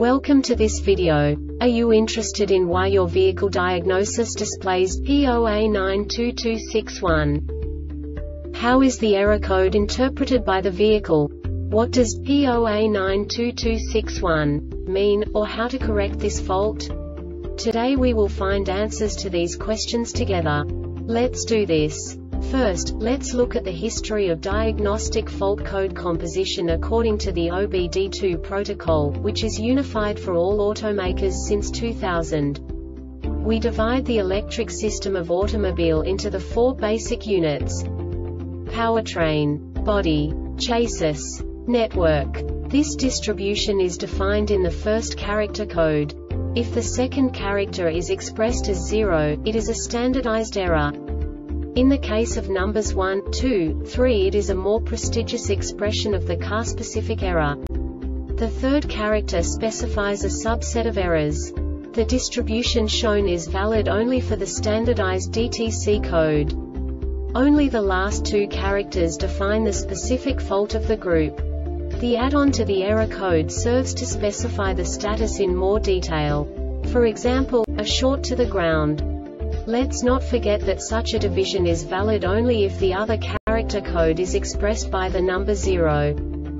Welcome to this video. Are you interested in why your vehicle diagnosis displays P0A92261? How is the error code interpreted by the vehicle? What does P0A92261 mean, or how to correct this fault? Today we will find answers to these questions together. Let's do this. First, let's look at the history of diagnostic fault code composition according to the OBD2 protocol, which is unified for all automakers since 2000. We divide the electric system of automobile into the four basic units: powertrain, body, chassis, network. This distribution is defined in the first character code. If the second character is expressed as 0, it is a standardized error. In the case of numbers 1, 2, 3, it is a more prestigious expression of the car-specific error. The third character specifies a subset of errors. The distribution shown is valid only for the standardized DTC code. Only the last two characters define the specific fault of the group. The add-on to the error code serves to specify the status in more detail. For example, a short to the ground. Let's not forget that such a division is valid only if the other character code is expressed by the number 0.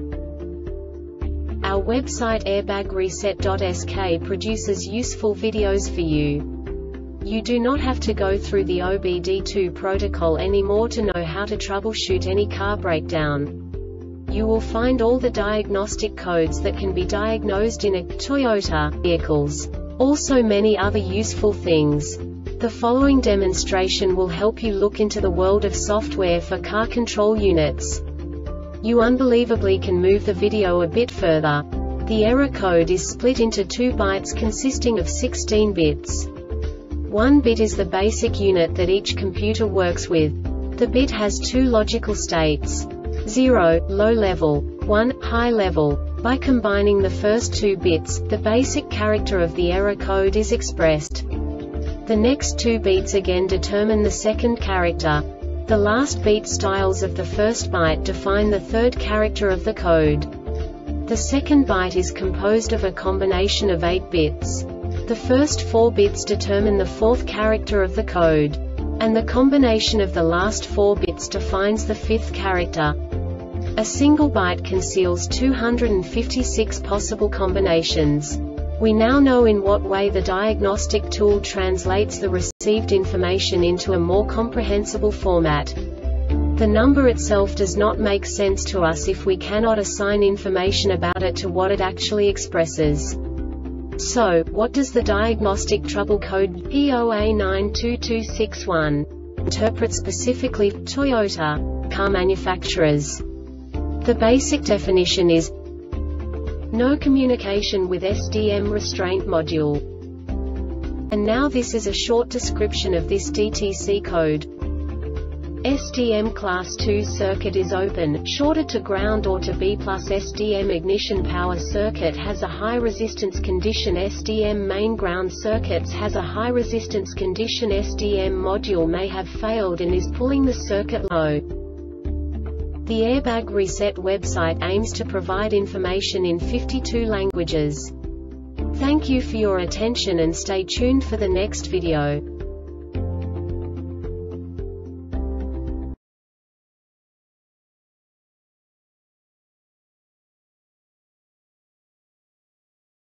Our website airbagreset.sk produces useful videos for you. You do not have to go through the OBD2 protocol anymore to know how to troubleshoot any car breakdown. You will find all the diagnostic codes that can be diagnosed in a Toyota vehicles. Also many other useful things. The following demonstration will help you look into the world of software for car control units. You unbelievably can move the video a bit further. The error code is split into 2 bytes consisting of 16 bits. 1 bit is the basic unit that each computer works with. The bit has 2 logical states: 0, low level, 1, high level. By combining the first 2 bits, the basic character of the error code is expressed. The next 2 beats again determine the second character. The last beat styles of the first byte define the third character of the code. The second byte is composed of a combination of 8 bits. The first 4 bits determine the fourth character of the code. And the combination of the last 4 bits defines the fifth character. A single byte conceals 256 possible combinations. We now know in what way the diagnostic tool translates the received information into a more comprehensible format. The number itself does not make sense to us if we cannot assign information about it to what it actually expresses. So, what does the diagnostic trouble code P0A92261 interpret specifically for Toyota car manufacturers? The basic definition is no communication with SDM restraint module. And now this is a short description of this DTC code. SDM class 2 circuit is open, shorted to ground or to B+. SDM ignition power circuit has a high resistance condition. SDM main ground circuits has a high resistance condition. SDM module may have failed and is pulling the circuit low. The Airbag Reset website aims to provide information in 52 languages. Thank you for your attention and stay tuned for the next video.